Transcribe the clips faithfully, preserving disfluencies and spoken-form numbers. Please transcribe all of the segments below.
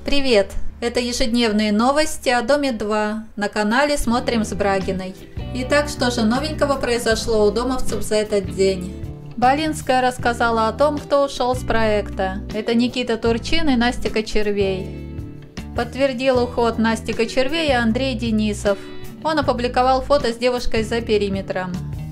Привет! Это ежедневные новости о Доме два на канале «Смотрим с Брагиной». Итак, что же новенького произошло у домовцев за этот день? Балинская рассказала о том, кто ушел с проекта. Это Никита Турчин и Настя Кочервей. Подтвердил уход Насти Кочервей Андрей Денисов. Он опубликовал фото с девушкой за периметром.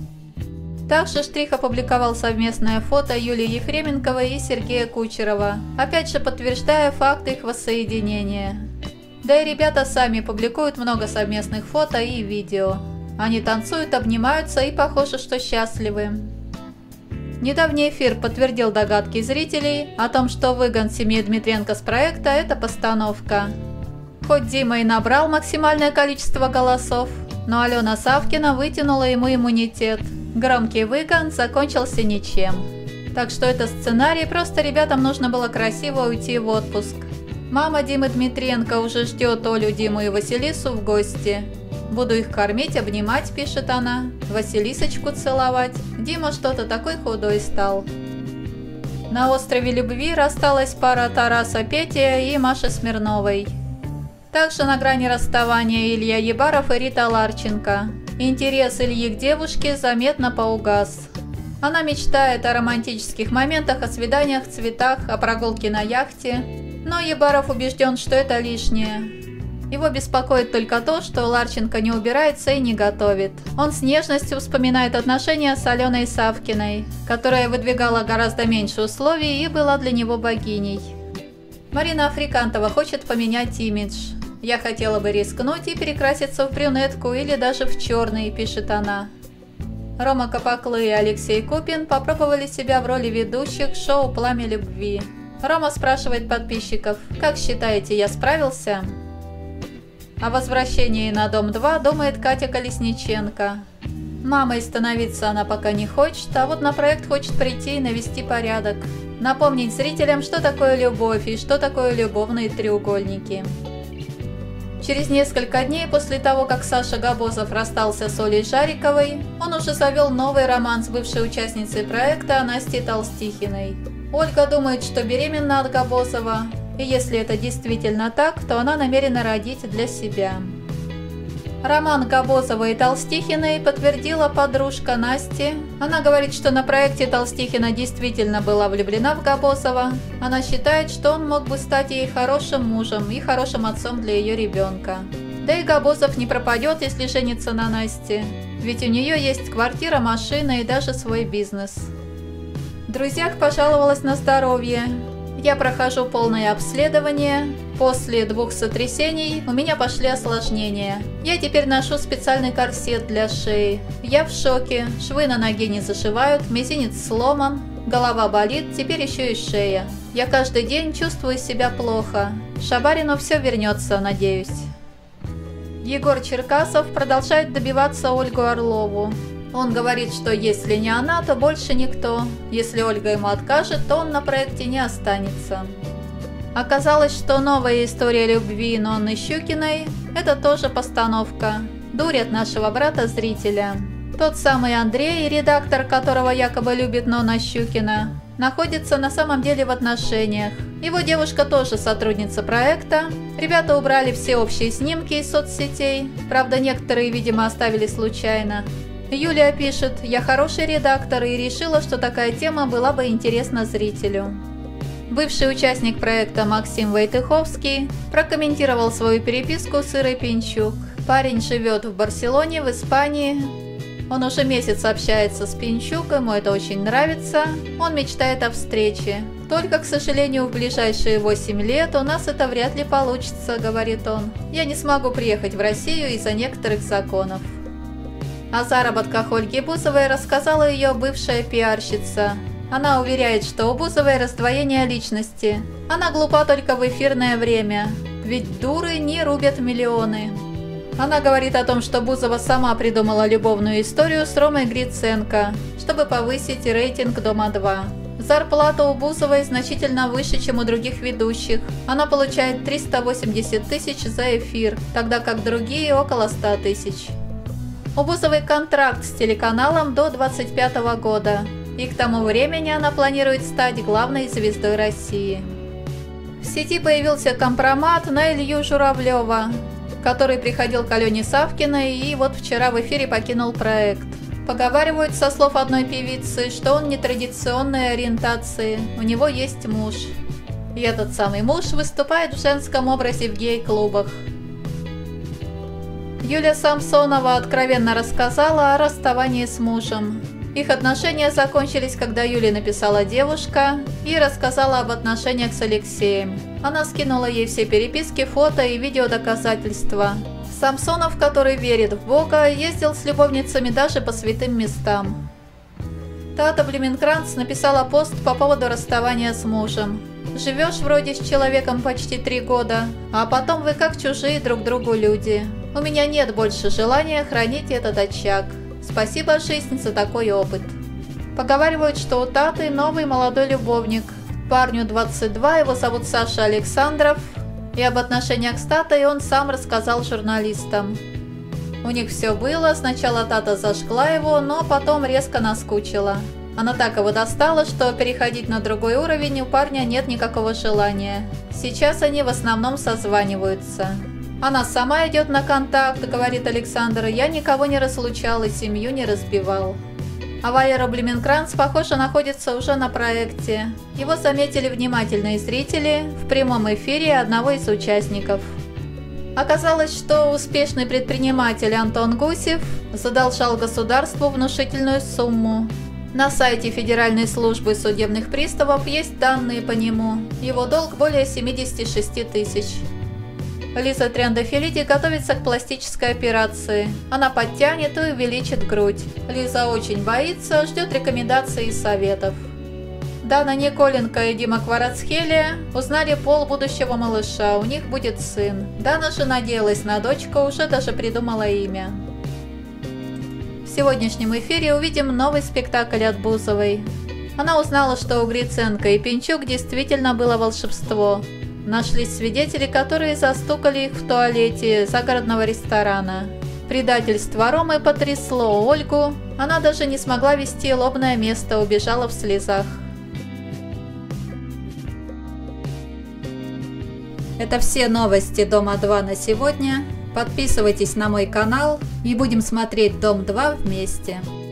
Также Штрих опубликовал совместное фото Юлии Ефременковой и Сергея Кучерова, опять же подтверждая факт их воссоединения. Да и ребята сами публикуют много совместных фото и видео. Они танцуют, обнимаются и похоже, что счастливы. Недавний эфир подтвердил догадки зрителей о том, что выгон семьи Дмитренко с проекта – это постановка. Хоть Дима и набрал максимальное количество голосов, но Алена Савкина вытянула ему иммунитет. Громкий выгон закончился ничем. Так что это сценарий, просто ребятам нужно было красиво уйти в отпуск. Мама Димы Дмитренко уже ждет Олю, Диму и Василису в гости. «Буду их кормить, обнимать», – пишет она, «Василисочку целовать. Дима что-то такой худой стал». На острове Любви рассталась пара Тараса Петя и Маши Смирновой. Также на грани расставания Илья Ебаров и Рита Ларченко. Интерес Ильи к девушке заметно поугас. Она мечтает о романтических моментах, о свиданиях в цветах, о прогулке на яхте. Но Ебаров убежден, что это лишнее. Его беспокоит только то, что Ларченко не убирается и не готовит. Он с нежностью вспоминает отношения с Аленой Савкиной, которая выдвигала гораздо меньше условий и была для него богиней. Марина Африкантова хочет поменять имидж. «Я хотела бы рискнуть и перекраситься в брюнетку или даже в черный», – пишет она. Рома Капаклы и Алексей Купин попробовали себя в роли ведущих шоу «Пламя любви». Рома спрашивает подписчиков: «Как считаете, я справился?» О возвращении на Дом два думает Катя Колесниченко. Мамой становиться она пока не хочет, а вот на проект хочет прийти и навести порядок. Напомнить зрителям, что такое любовь и что такое любовные треугольники. Через несколько дней после того, как Саша Габозов расстался с Олей Жариковой, он уже завел новый роман с бывшей участницей проекта Настей Толстихиной. Ольга думает, что беременна от Габозова, и если это действительно так, то она намерена родить для себя. Роман Габозова и Толстихиной подтвердила подружка Насти. Она говорит, что на проекте Толстихина действительно была влюблена в Габозова. Она считает, что он мог бы стать ей хорошим мужем и хорошим отцом для ее ребенка. Да и Габозов не пропадет, если женится на Насте. Ведь у нее есть квартира, машина и даже свой бизнес. Друзьях пожаловалась на здоровье. «Я прохожу полное обследование. После двух сотрясений у меня пошли осложнения. Я теперь ношу специальный корсет для шеи. Я в шоке. Швы на ноге не зашивают, мизинец сломан, голова болит, теперь еще и шея. Я каждый день чувствую себя плохо. Шабарину все вернется, надеюсь». Егор Черкасов продолжает добиваться Ольгу Орлову. Он говорит, что если не она, то больше никто. Если Ольга ему откажет, то он на проекте не останется. Оказалось, что новая история любви Нонны Щукиной – это тоже постановка. Дурят нашего брата-зрителя. Тот самый Андрей, редактор которого якобы любит Нонна Щукина, находится на самом деле в отношениях. Его девушка тоже сотрудница проекта. Ребята убрали все общие снимки из соцсетей. Правда, некоторые, видимо, оставили случайно. Юлия пишет: «Я хороший редактор и решила, что такая тема была бы интересна зрителю». Бывший участник проекта Максим Войтыховский прокомментировал свою переписку с Ирой Пинчук. Парень живет в Барселоне, в Испании. Он уже месяц общается с Пинчук, ему это очень нравится. Он мечтает о встрече. «Только, к сожалению, в ближайшие восемь лет у нас это вряд ли получится», — говорит он. «Я не смогу приехать в Россию из-за некоторых законов». О заработках Ольги Бузовой рассказала ее бывшая пиарщица. Она уверяет, что у Бузовой раздвоение личности. Она глупа только в эфирное время, ведь дуры не рубят миллионы. Она говорит о том, что Бузова сама придумала любовную историю с Ромой Гриценко, чтобы повысить рейтинг Дома два. Зарплата у Бузовой значительно выше, чем у других ведущих. Она получает триста восемьдесят тысяч за эфир, тогда как другие около ста тысяч. У Бузовой контракт с телеканалом до двадцать пятого года, и к тому времени она планирует стать главной звездой России. В сети появился компромат на Илью Журавлева, который приходил к Алене Савкиной и вот вчера в эфире покинул проект. Поговаривают со слов одной певицы, что он нетрадиционной ориентации, у него есть муж. И этот самый муж выступает в женском образе в гей-клубах. Юлия Самсонова откровенно рассказала о расставании с мужем. Их отношения закончились, когда Юле написала девушка и рассказала об отношениях с Алексеем. Она скинула ей все переписки, фото и видеодоказательства. Самсонов, который верит в Бога, ездил с любовницами даже по святым местам. Тата Блеменкранц написала пост по поводу расставания с мужем. «Живешь вроде с человеком почти три года, а потом вы как чужие друг другу люди. У меня нет больше желания хранить этот очаг. Спасибо, жизнь, за такой опыт». Поговаривают, что у Таты новый молодой любовник. Парню двадцать два, его зовут Саша Александров, и об отношениях с Татой он сам рассказал журналистам. У них все было, сначала Тата зажгла его, но потом резко наскучила. Она так его достала, что переходить на другой уровень у парня нет никакого желания. Сейчас они в основном созваниваются. «Она сама идет на контакт», — говорит Александр, — «я никого не разлучал и семью не разбивал». А Валера Блеменкранц, похоже, находится уже на проекте. Его заметили внимательные зрители в прямом эфире одного из участников. Оказалось, что успешный предприниматель Антон Гусев задолжал государству внушительную сумму. На сайте Федеральной службы судебных приставов есть данные по нему. Его долг более семидесяти шести тысяч. Лиза Триандафилиди готовится к пластической операции. Она подтянет и увеличит грудь. Лиза очень боится, ждет рекомендаций и советов. Дана Николенко и Дима Кварацхелия узнали пол будущего малыша, у них будет сын. Дана же надеялась на дочку, уже даже придумала имя. В сегодняшнем эфире увидим новый спектакль от Бузовой. Она узнала, что у Гриценко и Пинчук действительно было волшебство. Нашлись свидетели, которые застукали их в туалете загородного ресторана. Предательство Ромы потрясло Ольгу, она даже не смогла вести лобное место, убежала в слезах. Это все новости Дома два на сегодня. Подписывайтесь на мой канал и будем смотреть Дом два вместе.